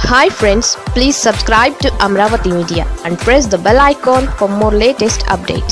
Hi friends, please subscribe to Amravati Media and press the bell icon for more latest updates.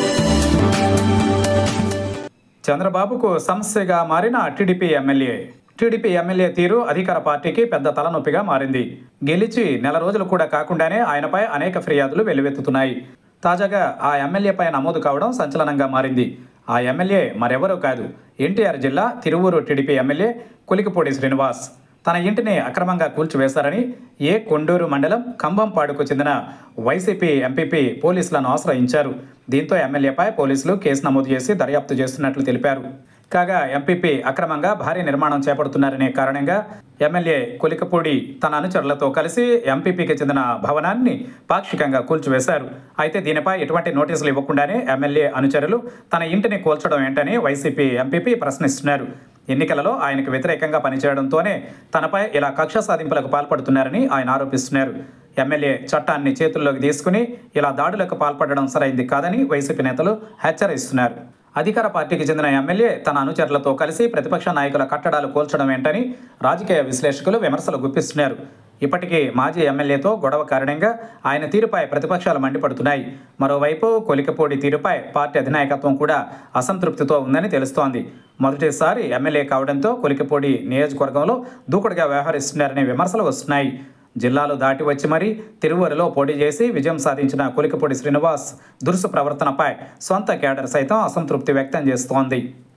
చంద్రబాబుకు సమస్యగా మారిన TDP MLA తీరు అధికార పార్టీకి పెద్ద తలనొప్పిగా మారింది. గెలిచి నెల రోజులు కూడా కాకుండానే ఆయనపై అనేక ఫిర్యాదులు వెల్లువెత్తుతున్నాయి. తాజాగా ఆ ఎమ్మెల్యేపై నమోదు కావడం సంచలనంగా మారింది. ఆ ఎమ్మెల్యే మరెవరూ కాదు, ఎన్టీఆర్ జిల్లా తిరువూరు టీడీపీ ఎమ్మెల్యే కొలికిపూడి శ్రీనివాస్. తన ఇంటిని అక్రమంగా కూల్చివేశారని కొండూరు మండలం కంభంపాడుకు చెందిన వైసీపీ ఎంపీపీ పోలీసులను ఆశ్రయించారు. దీంతో ఎమ్మెల్యేపై పోలీసులు కేసు నమోదు చేసి దర్యాప్తు చేస్తున్నట్లు తెలిపారు. కాగా ఎంపీపీ అక్రమంగా భారీ నిర్మాణం చేపడుతున్నారనే కారణంగా ఎమ్మెల్యే కొలికపూడి తన అనుచరులతో కలిసి ఎంపీపీకి చెందిన భవనాన్ని పాక్షికంగా కూల్చివేశారు. అయితే దీనిపై ఎటువంటి నోటీసులు ఇవ్వకుండానే ఎమ్మెల్యే అనుచరులు తన ఇంటిని కూల్చడం ఏంటని వైసీపీ ఎంపీపీ ప్రశ్నిస్తున్నారు. ఎన్నికలలో ఆయనకు వ్యతిరేకంగా పనిచేయడంతోనే తనపై ఇలా కక్ష సాధింపులకు పాల్పడుతున్నారని ఆయన ఆరోపిస్తున్నారు. ఎమ్మెల్యే చట్టాన్ని చేతుల్లోకి తీసుకుని ఇలా దాడులకు పాల్పడడం సరైంది కాదని వైసీపీ నేతలు హెచ్చరిస్తున్నారు. అధికార పార్టీకి చెందిన ఎమ్మెల్యే తన అనుచరులతో కలిసి ప్రతిపక్ష నాయకుల కట్టడాలు కూల్చడం ఏంటని రాజకీయ విశ్లేషకులు విమర్శలు గుప్పిస్తున్నారు. ఇప్పటికీ మాజీ ఎమ్మెల్యేతో గొడవ కారణంగా ఆయన తీరుపై ప్రతిపక్షాలు మండిపడుతున్నాయి. మరోవైపు కొలికపూడి తీరుపై పార్టీ అధినాయకత్వం కూడా అసంతృప్తితో ఉందని తెలుస్తోంది. మొదటిసారి ఎమ్మెల్యే కావడంతో కొలికపూడి నియోజకవర్గంలో దూకుడుగా వ్యవహరిస్తున్నారనే విమర్శలు వస్తున్నాయి. జిల్లాలు దాటి వచ్చి మరీ తిరువూరులో పోటీ చేసి విజయం సాధించిన కొలికపూడి శ్రీనివాస్ దురుసు ప్రవర్తనపై సొంత కేడర్ సైతం అసంతృప్తి వ్యక్తం చేస్తోంది.